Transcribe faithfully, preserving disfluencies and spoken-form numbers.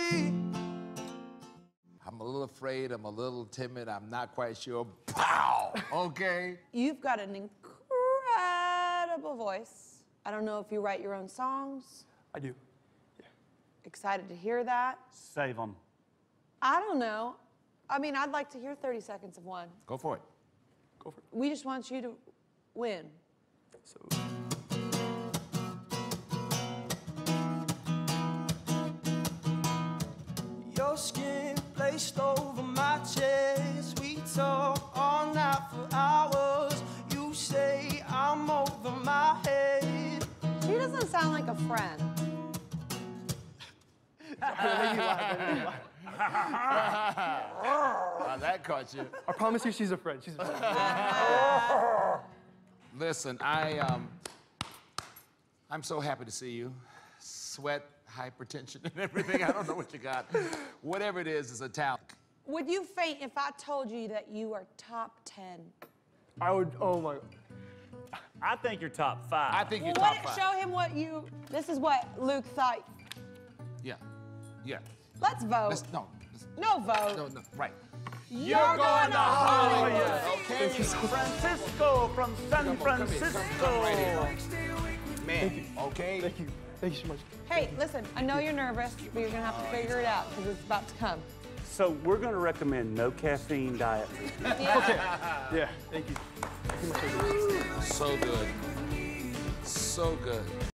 free. I'm a little afraid, I'm a little timid, I'm not quite sure. Pow! Okay? You've got an incredible voice. I don't know if you write your own songs. I do. Yeah. Excited to hear that. Save them. I don't know. I mean, I'd like to hear thirty seconds of one. Go for it. Go for it. We just want you to win. So. Your skin placed over my chest. We talk all night for hours. You say I'm over my head. She doesn't sound like a friend. Well, that caught you. I promise you she's a friend. She's a friend. Listen, I, um, I'm so happy to see you. Sweat, hypertension, and everything. I don't know what you got. Whatever it is, is a talent. Would you faint if I told you that you are top ten? I would, oh my. I think you're top five. I think Well, you're top what, five. show him what you, this is what Luke thought. Yeah, yeah. Let's vote. Let's, no, let's, No vote. no, no, right. You're, going, to Hollywood. Okay. Francisco from San Come on, come here. Francisco. Come right here. Man, okay? Thank you. Thank you so much. Hey, listen, I know you're nervous, but you're gonna have to figure it out because it's about to come. So we're going to recommend no caffeine diet. Yeah. Okay. Yeah, thank you. Thank you much. So good. So good.